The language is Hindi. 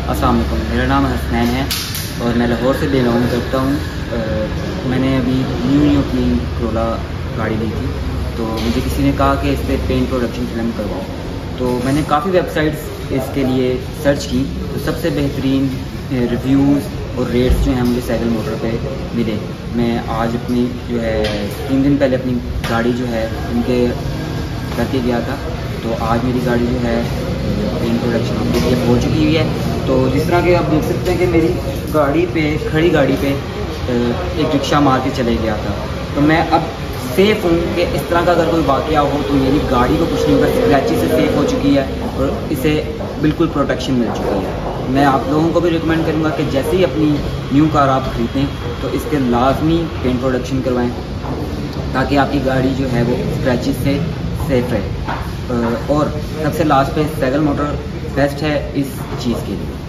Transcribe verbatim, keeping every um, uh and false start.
अस्सलाम वालेकुम, मेरा नाम हसनैन है और मैं लाहौर से बिलोंग करता हूँ। मैंने अभी न्यू न्यू अपनी कोरोला गाड़ी ली थी, तो मुझे किसी ने कहा कि इस पर पेंट प्रोडक्शन फिल्म करवाओ। तो मैंने काफ़ी वेबसाइट्स इसके लिए सर्च की, तो सबसे बेहतरीन रिव्यूज़ और रेट्स जो हैं मुझे सैगल मोटर पे मिले। मैं आज अपनी जो है तीन दिन पहले अपनी गाड़ी जो है उनके करके गया था, तो आज मेरी गाड़ी जो है पेंट प्रोडक्शन कंप्लीट हो चुकी हुई है। तो जिस तरह के आप देख सकते हैं कि मेरी गाड़ी पे खड़ी गाड़ी पे एक रिक्शा मार के चले गया था, तो मैं अब सेफ़ हूँ कि इस तरह का अगर कोई वाक़या हो तो मेरी गाड़ी को कुछ नहीं होगा, स्क्रैचेस से सेफ़ हो चुकी है और इसे बिल्कुल प्रोटेक्शन मिल चुकी है। मैं आप लोगों को भी रिकमेंड करूँगा कि जैसे ही अपनी न्यू कार आप ख़रीदें तो इसके लाजमी पेंट प्रोडक्शन करवाएँ, ताकि आपकी गाड़ी जो है वो स्क्रैचेस से सेफ़ रहे। और सबसे लास्ट पे सैगल मोटर बेस्ट है इस चीज़ के लिए।